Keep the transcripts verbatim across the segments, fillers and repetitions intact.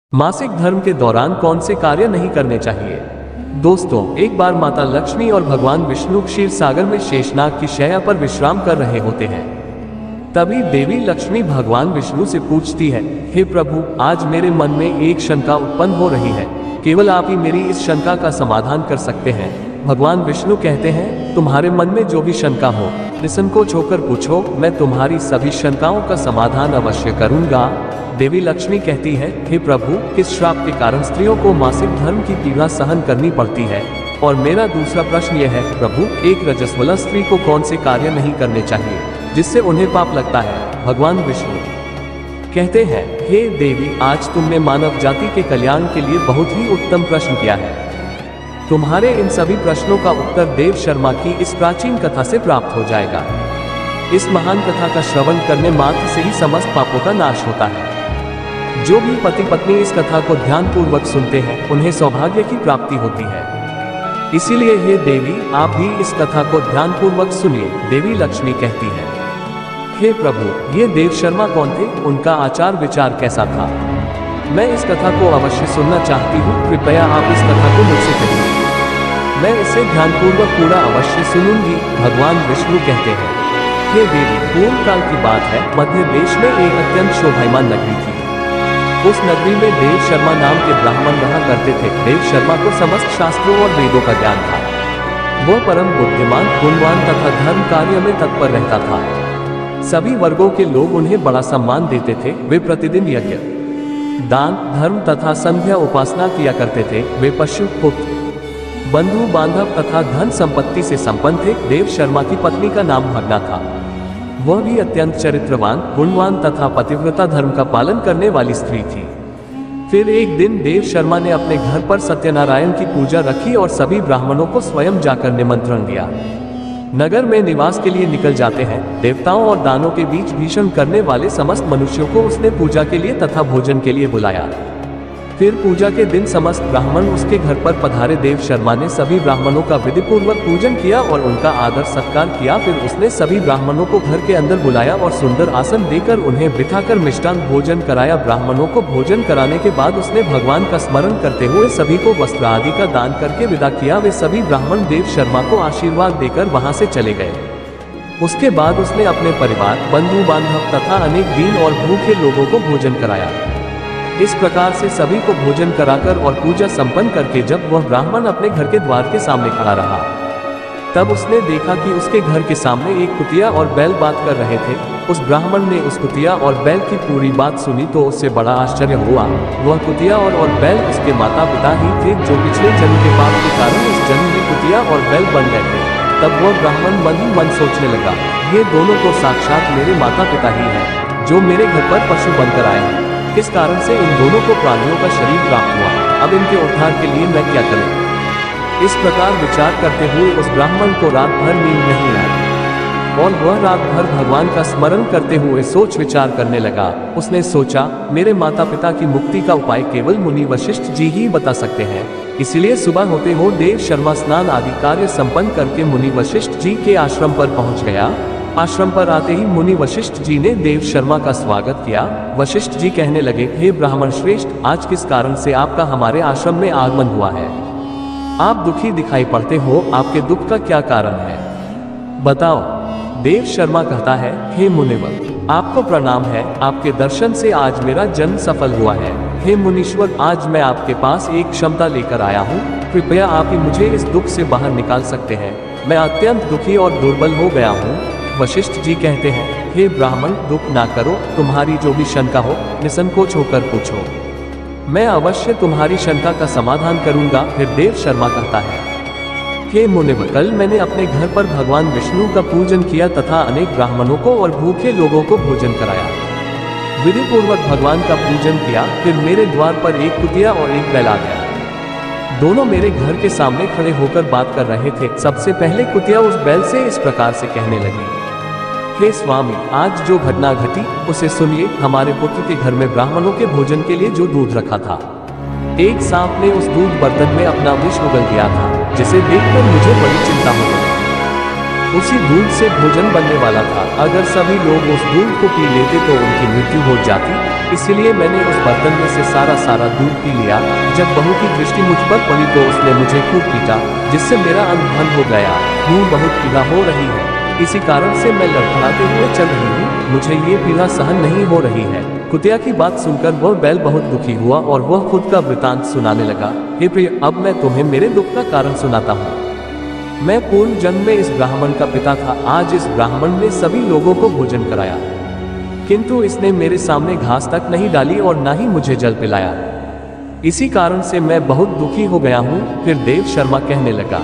मासिक धर्म के दौरान कौन से कार्य नहीं करने चाहिए। दोस्तों, एक बार माता लक्ष्मी और भगवान विष्णु क्षीर सागर में शेषनाग की शैया पर विश्राम कर रहे होते हैं। तभी देवी लक्ष्मी भगवान विष्णु से पूछती है, हे प्रभु, आज मेरे मन में एक शंका उत्पन्न हो रही है, केवल आप ही मेरी इस शंका का समाधान कर सकते हैं। भगवान विष्णु कहते हैं, तुम्हारे मन में जो भी शंका हो निसंकोच होकर पूछो, मैं तुम्हारी सभी शंकाओं का समाधान अवश्य करूंगा। देवी लक्ष्मी कहती है, हे प्रभु, किस श्राप के कारण स्त्रियों को मासिक धर्म की पीड़ा सहन करनी पड़ती है? और मेरा दूसरा प्रश्न यह है, प्रभु, एक रजस्वला स्त्री को कौन से कार्य नहीं करने चाहिए जिससे उन्हें पाप लगता है? भगवान विष्णु कहते हैं, हे देवी, आज तुमने मानव जाति के कल्याण के लिए बहुत ही उत्तम प्रश्न किया है। तुम्हारे इन सभी प्रश्नों का उत्तर देव शर्मा की इस प्राचीन कथा से प्राप्त हो जाएगा। इस महान कथा का श्रवण करने मात्र से ही समस्त पापों का नाश होता है। जो भी पति पत्नी इस कथा को ध्यान पूर्वक सुनते हैं, उन्हें सौभाग्य की प्राप्ति होती है। इसीलिए हे देवी, आप भी इस कथा को ध्यान पूर्वक सुनिए। देवी लक्ष्मी कहती है, हे प्रभु, ये देव शर्मा कौन थे? उनका आचार विचार कैसा था? मैं इस कथा को अवश्य सुनना चाहती हूँ, कृपया आप इस कथा को मुझसे कहिए, मैं इसे ध्यानपूर्वक पूरा अवश्य सुनूंगी। भगवान विष्णु कहते हैं, हे देवी, पूर्व काल की बात है, मध्य देश में एक अत्यंत शोभायमान नगरी थी। उस नगरी में देव शर्मा नाम के ब्राह्मण रहा करते थे। देव शर्मा को समस्त शास्त्रों और वेदों का ज्ञान था। वह परम बुद्धिमान, गुणवान तथा धर्म कार्य में तत्पर रहता था। सभी वर्गों के लोग उन्हें बड़ा सम्मान देते थे। वे प्रतिदिन यज्ञ, दान, धर्म तथा संध्या उपासना किया करते थे। वे पशु, पुत्र, बंधु बांधव तथा धन संपत्ति से संपन्न थे। देव शर्मा की पत्नी का नाम भगना था। वह भी अत्यंत चरित्रवान, गुणवान तथा पतिव्रता धर्म का पालन करने वाली स्त्री थी। फिर एक दिन देव शर्मा ने अपने घर पर सत्यनारायण की पूजा रखी और सभी ब्राह्मणों को स्वयं जाकर निमंत्रण दिया। नगर में निवास के लिए निकल जाते हैं। देवताओं और दानों के बीच भीषण करने वाले समस्त मनुष्यों को उसने पूजा के लिए तथा भोजन के लिए बुलाया। फिर पूजा के दिन समस्त ब्राह्मण उसके घर पर पधारे। देव शर्मा ने सभी ब्राह्मणों का विधिपूर्वक पूजन किया और उनका आदर सत्कार किया। फिर उसने सभी ब्राह्मणों को घर के अंदर बुलाया और सुंदर आसन देकर उन्हें बिठाकर मिष्टान भोजन कराया। ब्राह्मणों को भोजन कराने के बाद उसने भगवान का स्मरण करते हुए सभी को वस्त्र आदि का दान करके विदा किया। वे सभी ब्राह्मण देव शर्मा को आशीर्वाद देकर वहां से चले गए। उसके बाद उसने अपने परिवार, बंधु बांधव तथा अनेक दीन और भूखे लोगों को भोजन कराया। इस प्रकार से सभी को भोजन कराकर और पूजा संपन्न करके जब वह ब्राह्मण अपने घर के द्वार के सामने खड़ा रहा, तब उसने देखा कि उसके घर के सामने एक कुतिया और बैल बात कर रहे थे। उस ब्राह्मण ने उस कुतिया और बैल की पूरी बात सुनी तो उससे बड़ा आश्चर्य हुआ। वह कुतिया और, और बैल उसके माता पिता ही थे, जो पिछले जन्म के पाप के कारण इस जन्म में कुतिया और बैल बन गए थे। तब वह ब्राह्मण मन ही मन सोचने लगा, ये दोनों तो साक्षात मेरे माता पिता ही हैं, जो मेरे घर पर पशु बनकर आए हैं। किस कारण से इन दोनों को प्राणियों का शरीर प्राप्त हुआ? अब इनके उद्धार के लिए मैं क्या करूं? इस प्रकार विचार करते हुए उस ब्राह्मण को रात भर नींद नहीं आई और वह रात भर भगवान का स्मरण करते हुए सोच विचार करने लगा। उसने सोचा, मेरे माता पिता की मुक्ति का उपाय केवल मुनि वशिष्ठ जी ही बता सकते हैं। इसलिए सुबह होते हो देव शर्मा स्नान आदि कार्य संपन्न करके मुनि वशिष्ठ जी के आश्रम पर पहुंच गया। आश्रम पर आते ही मुनि वशिष्ठ जी ने देव शर्मा का स्वागत किया। वशिष्ठ जी कहने लगे, हे ब्राह्मण श्रेष्ठ, आज किस कारण से आपका हमारे आश्रम में आगमन हुआ है? आप दुखी दिखाई पड़ते हो, आपके दुख का क्या कारण है? बताओ। देव शर्मा कहता है, हे मुनिवर, आपको प्रणाम है, आपके दर्शन से आज मेरा जन्म सफल हुआ है। हे मुनीश्वर, आज मैं आपके पास एक क्षमता लेकर आया हूँ, कृपया आप ही मुझे इस दुख से बाहर निकाल सकते हैं। मैं अत्यंत दुखी और दुर्बल हो गया हूँ। वशिष्ठ जी कहते हैं, हे ब्राह्मण, दुख ना करो, तुम्हारी जो भी शंका हो निसंकोच होकर पूछो, मैं अवश्य तुम्हारी शंका का समाधान करूंगा। फिर देव शर्मा कहता है, हे मुनिवर, कल मैंने अपने घर पर भगवान विष्णु का पूजन किया तथा अनेक ब्राह्मणों को और भूखे लोगों को भोजन कराया। विधि पूर्वक भगवान का पूजन किया। फिर मेरे द्वार पर एक कुतिया और एक बैल आ गया। दोनों मेरे घर के सामने खड़े होकर बात कर रहे थे। सबसे पहले कुतिया उस बैल से इस प्रकार से कहने लगी, हे स्वामी, आज जो घटना घटी उसे सुनिए। हमारे पुत्र के घर में ब्राह्मणों के भोजन के लिए जो दूध रखा था, एक सांप ने उस दूध बर्तन में अपना विष उगल दिया था, जिसे देखकर मुझे बड़ी चिंता हो गई। उसी दूध से भोजन बनने वाला था। अगर सभी लोग उस दूध को पी लेते तो उनकी मृत्यु हो जाती, इसलिए मैंने उस बर्तन में से सारा सारा दूध पी लिया। जब बहू की दृष्टि मुझ पर पड़ी तो उसने मुझे खूब पीटा, जिससे मेरा अंग भंग हो गया। मुंह बहुत पीड़ा हो रही है, इसी कारण से मैं लड़खड़ाते हुए चल रही हूँ। मुझे ये पीड़ा सहन नहीं हो रही है। कुतिया की बात सुनकर वह बैल बहुत दुखी हुआ और वह खुद का वृतांत सुनाने लगा। हे प्रिय, अब मैं तुम्हें मेरे दुख का कारण सुनाता हूँ। मैं पूर्व जन्म में इस ब्राह्मण का पिता था। आज इस ब्राह्मण ने सभी लोगों को भोजन कराया, किंतु इसने मेरे सामने घास तक नहीं डाली और ना ही मुझे जल पिलाया। इसी कारण से मैं बहुत दुखी हो गया हूँ। फिर देव शर्मा कहने लगा,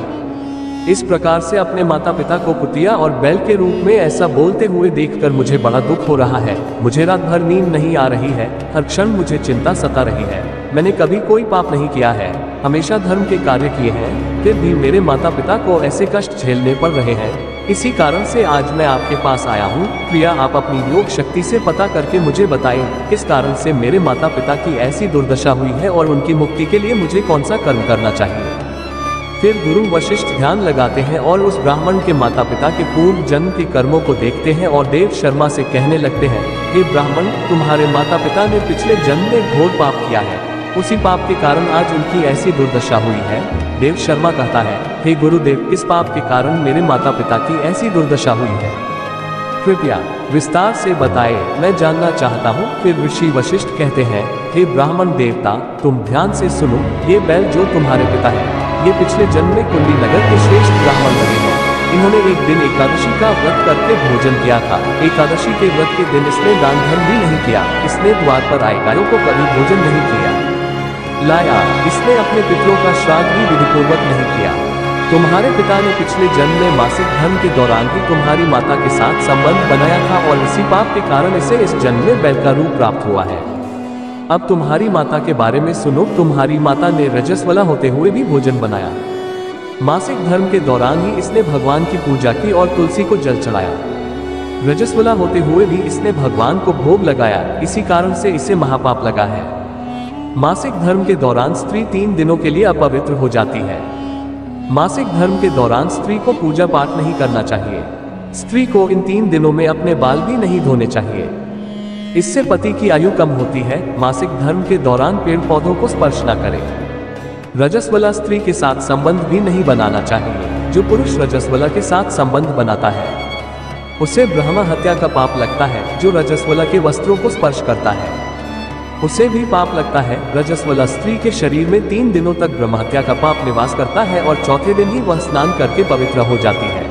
इस प्रकार से अपने माता पिता को कुतिया और बैल के रूप में ऐसा बोलते हुए देखकर मुझे बड़ा दुख हो रहा है। मुझे रात भर नींद नहीं आ रही है, हर क्षण मुझे चिंता सता रही है। मैंने कभी कोई पाप नहीं किया है, हमेशा धर्म के कार्य किए हैं, फिर भी मेरे माता पिता को ऐसे कष्ट झेलने पड़ रहे हैं। इसी कारण से आज मैं आपके पास आया हूँ। प्रिया, आप अपनी योग शक्ति से पता करके मुझे बताएं, किस कारण से मेरे माता पिता की ऐसी दुर्दशा हुई है और उनकी मुक्ति के लिए मुझे कौन सा कर्म करना चाहिए। फिर गुरु वशिष्ठ ध्यान लगाते हैं और उस ब्राह्मण के माता पिता के पूर्व जन्म के कर्मों को देखते हैं और देव शर्मा से कहने लगते हैं, हे ब्राह्मण, तुम्हारे माता पिता ने पिछले जन्म में घोर पाप किया है, उसी पाप के कारण आज उनकी ऐसी दुर्दशा हुई है। देव शर्मा कहता है, हे गुरुदेव, किस पाप के कारण मेरे माता पिता की ऐसी दुर्दशा हुई है, कृपया विस्तार से बताए, मैं जानना चाहता हूँ। फिर ऋषि वशिष्ठ कहते हैं, हे ब्राह्मण देवता, तुम ध्यान से सुनो। ये बैल जो तुम्हारे पिता है, ये पिछले जन्म में कुंडी नगर के श्रेष्ठ ब्राह्मण लगे हैं। इन्होंने एक दिन एकादशी का व्रत करके भोजन किया था। एकादशी के व्रत के दिन इसने दान धर्म भी नहीं किया। इसने द्वार पर आए गायों को कभी भोजन नहीं किया लाया। इसने अपने पितरों का श्राद्ध भी विधिपूर्वक नहीं किया। तुम्हारे पिता ने पिछले जन्म में मासिक धर्म के दौरान ही तुम्हारी माता के साथ संबंध बनाया था और इसी पाप के कारण इसे इस जन्म में बैल का रूप प्राप्त हुआ है। अब तुम्हारी माता के बारे में सुनो। तुम्हारी माता ने रजस्वला होते हुए भी भोजन बनाया। मासिक धर्म के दौरान ही इसने भगवान की पूजा की और तुलसी को जल चढ़ाया। रजस्वला होते हुए भी इसने भगवान को भोग लगाया, इसी कारण से इसे महापाप लगा है। मासिक धर्म के दौरान स्त्री तीन दिनों के लिए अपवित्र हो जाती है। मासिक धर्म के दौरान स्त्री को पूजा पाठ नहीं करना चाहिए। स्त्री को इन तीन दिनों में अपने बाल भी नहीं धोने चाहिए, इससे पति की आयु कम होती है। मासिक धर्म के दौरान पेड़ पौधों को स्पर्श न करें। रजस्वला स्त्री के साथ संबंध भी नहीं बनाना चाहिए। जो पुरुष रजस्वला के साथ संबंध बनाता है उसे ब्रह्म हत्या का पाप लगता है। जो रजस्वला के वस्त्रों को स्पर्श करता है उसे भी पाप लगता है। रजस्वला स्त्री के शरीर में तीन दिनों तक ब्रह्म हत्या का पाप निवास करता है और चौथे दिन ही वह स्नान करके पवित्र हो जाती है।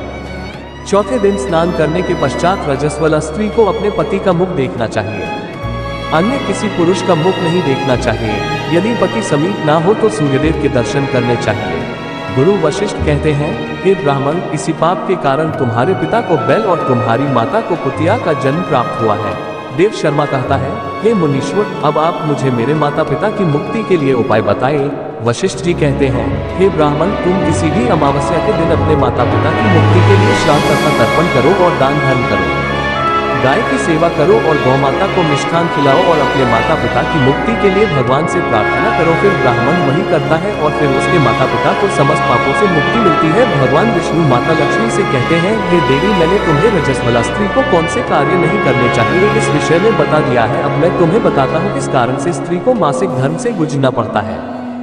चौथे दिन स्नान करने के पश्चात रजस्वला स्त्री को अपने पति का मुख देखना चाहिए, अन्य किसी पुरुष का मुख नहीं देखना चाहिए। यदि पति समीप ना हो तो सूर्यदेव के दर्शन करने चाहिए। गुरु वशिष्ठ कहते हैं, हे ब्राह्मण, इसी पाप के कारण तुम्हारे पिता को बैल और तुम्हारी माता को कुतिया का जन्म प्राप्त हुआ है। देव शर्मा कहता है, हे मुनीश्वर, अब आप मुझे मेरे माता पिता की मुक्ति के लिए उपाय बताएं। वशिष्ठ जी कहते हैं, हे ब्राह्मण, तुम किसी भी अमावस्या के दिन अपने माता पिता की मुक्ति के लिए श्राद्ध तथा तर्पण करो और दान धर्म करो। गाय की सेवा करो और गौ माता को मिष्ठान खिलाओ और अपने माता पिता की मुक्ति के लिए भगवान से प्रार्थना करो। फिर ब्राह्मण वही करता है और फिर उसके माता पिता को समस्त पापों से मुक्ति मिलती है। भगवान विष्णु माता लक्ष्मी से कहते हैं, हे देवी, मैंने तुम्हें रजस्वला स्त्री को कौन से कार्य नहीं करने चाहिए इस विषय में बता दिया है। अब मैं तुम्हें बताता हूँ किस कारण से स्त्री को मासिक धर्म से गुजरना पड़ता है।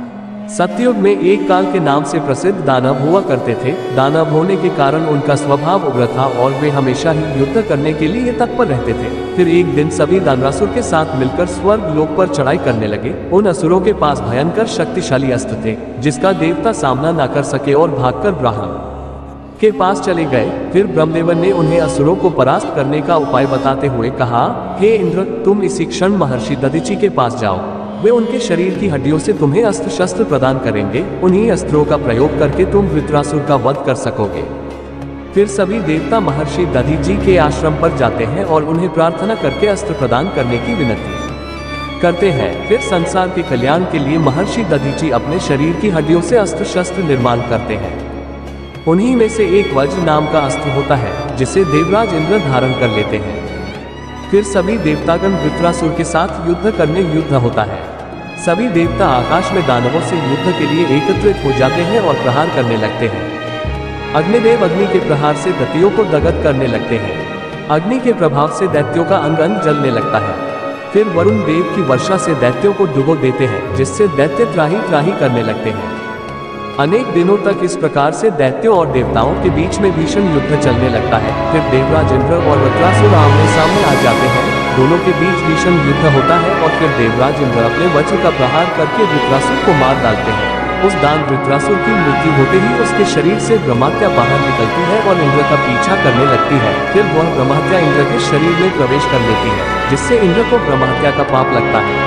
सतयुग में एक काल के नाम से प्रसिद्ध दानव हुआ करते थे। दानव होने के कारण उनका स्वभाव उग्र था और वे हमेशा ही युद्ध करने के लिए तत्पर रहते थे। फिर एक दिन सभी दानवासुर के साथ मिलकर स्वर्ग लोक पर चढ़ाई करने लगे। उन असुरों के पास भयंकर शक्तिशाली अस्त्र थे जिसका देवता सामना न कर सके और भागकर ब्रह्मा के पास चले गए। फिर ब्रह्मदेवन ने उन्हें असुरों को परास्त करने का उपाय बताते हुए कहा, हे इंद्र, तुम इसी क्षण महर्षि दधीचि के पास जाओ। वे उनके शरीर की हड्डियों से तुम्हें अस्त्र शस्त्र प्रदान करेंगे। उन्हीं अस्त्रों का प्रयोग करके तुम वृत्रासुर का वध कर सकोगे। फिर सभी देवता महर्षि दधीचि के आश्रम पर जाते हैं और उन्हें प्रार्थना करके अस्त्र प्रदान करने की विनती करते हैं। फिर संसार के कल्याण के लिए महर्षि दधीचि अपने शरीर की हड्डियों से अस्त्र शस्त्र निर्माण करते हैं। उन्हीं में से एक वज्र नाम का अस्त्र होता है जिसे देवराज इंद्र धारण कर लेते हैं। फिर सभी देवतागण वृत्रासुर के साथ युद्ध करने युद्ध होता है। सभी देवता आकाश में दानवों से युद्ध के लिए एकत्रित हो जाते हैं और प्रहार करने लगते हैं। अग्निदेव अग्नि के प्रहार से दैत्यों को दग्ध करने लगते हैं। अग्नि के प्रभाव से दैत्यों का अंग अंग जलने लगता है। फिर वरुण देव की वर्षा से दैत्यों को डुबो देते हैं, जिससे दैत्य त्राही त्राही करने लगते हैं। अनेक दिनों तक इस प्रकार से दैत्यों और देवताओं के बीच में भीषण युद्ध चलने लगता है। फिर देवराज इंद्र और वृत्रासुर आमने सामने आ जाते हैं। दोनों के बीच भीषण युद्ध होता है और फिर देवराज इंद्र अपने वज्र का प्रहार करके वृत्रासुर को मार डालते हैं। उस दान वृत्रासुर की मृत्यु होते ही उसके शरीर से ब्रह्महत्या बाहर निकलती है और इंद्र का पीछा करने लगती है। फिर वह ब्रह्महत्या इंद्र के शरीर में प्रवेश कर लेती है, जिससे इंद्र को ब्रह्महत्या का पाप लगता है।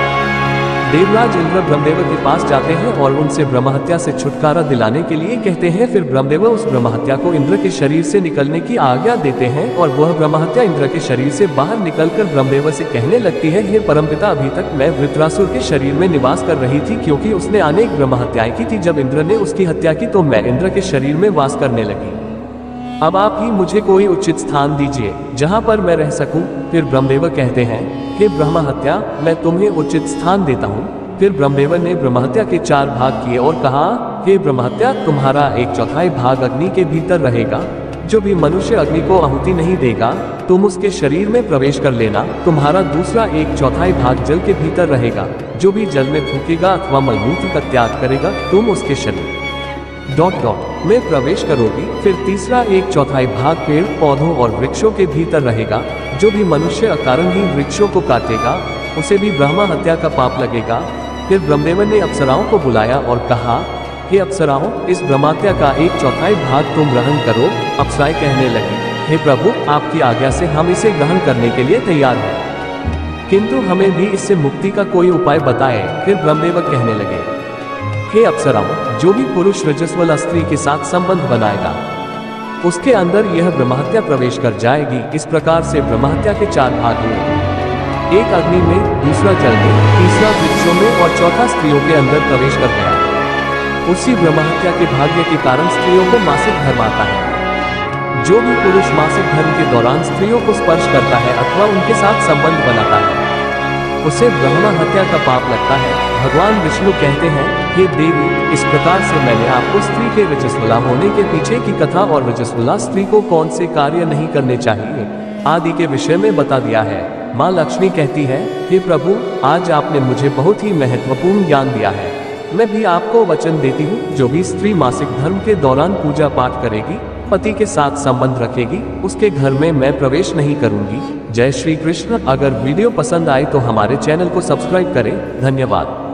देवराज इंद्र ब्रह्मदेव के पास जाते हैं और उनसे ब्रह्महत्या से छुटकारा दिलाने के लिए कहते हैं। फिर ब्रह्मदेव उस ब्रह्महत्या को इंद्र के शरीर से निकलने की आज्ञा देते हैं और वह ब्रह्महत्या इंद्र के शरीर से बाहर निकलकर ब्रह्मदेव से कहने लगती है, हे परमपिता, अभी तक मैं वृत्रासुर के शरीर में निवास कर रही थी, क्योंकि उसने अनेक ब्रह्महत्याएं की थी। जब इंद्र ने उसकी हत्या की तो मैं इंद्र के शरीर में वास करने लगी। अब आप ही मुझे कोई उचित स्थान दीजिए जहां पर मैं रह सकूं। फिर ब्रह्मदेव कहते हैं, हे ब्रह्महत्या, मैं तुम्हें उचित स्थान देता हूं। फिर ब्रह्मदेव ने ब्रह्महत्या के चार भाग किए और कहा, हे ब्रह्महत्या, तुम्हारा एक चौथाई भाग अग्नि के भीतर रहेगा। जो भी मनुष्य अग्नि को आहुति नहीं देगा, तुम उसके शरीर में प्रवेश कर लेना। तुम्हारा दूसरा एक चौथाई भाग जल के भीतर रहेगा। जो भी जल में फूकेगा अथवा मलमूत्र का त्याग करेगा, तुम उसके शरीर डॉट डॉट में प्रवेश करोगी। फिर तीसरा एक चौथाई भाग पेड़ पौधों और वृक्षों के भीतर रहेगा। जो भी मनुष्य अकारण ही वृक्षों को काटेगा, उसे भी ब्रह्म हत्या का पाप लगेगा। फिर ब्रह्मदेव ने अप्सराओं को बुलाया और कहा, हे अप्सराओं, इस ब्रह्महत्या का एक चौथाई भाग तुम ग्रहण करो। अप्सराएं कहने लगी, हे प्रभु, आपकी आज्ञा से हम इसे ग्रहण करने के लिए तैयार हैं, किंतु हमें भी इससे मुक्ति का कोई उपाय बताएं। फिर ब्रह्मदेव कहने लगे, हे अप्सराओं, जो भी पुरुष रजस्वला स्त्री के साथ संबंध बनाएगा, उसके अंदर यह ब्रह्महत्या प्रवेश कर जाएगी। इस प्रकार से ब्रह्महत्या के चार भाग हुए, एक अग्नि में, दूसरा जल में, तीसरा वृक्षों में और चौथा स्त्रियों के अंदर प्रवेश कर गया। उसी ब्रह्महत्या के भाग्य के कारण स्त्रियों को मासिक धर्म आता है। जो भी पुरुष मासिक धर्म के दौरान स्त्रियों को स्पर्श करता है अथवा उनके साथ संबंध बनाता है, उसे ब्रह्म हत्या का पाप लगता है। भगवान विष्णु कहते हैं, हे देवी, इस प्रकार से मैंने आपको स्त्री के रजस्वला होने के पीछे की कथा और रजस्वला स्त्री को कौन से कार्य नहीं करने चाहिए आदि के विषय में बता दिया है। माँ लक्ष्मी कहती है, हे प्रभु, आज आपने मुझे बहुत ही महत्वपूर्ण ज्ञान दिया है। मैं भी आपको वचन देती हूँ, जो भी स्त्री मासिक धर्म के दौरान पूजा पाठ करेगी, पति के साथ संबंध रखेगी, उसके घर में मैं प्रवेश नहीं करूंगी। जय श्री कृष्ण। अगर वीडियो पसंद आए तो हमारे चैनल को सब्सक्राइब करें। धन्यवाद।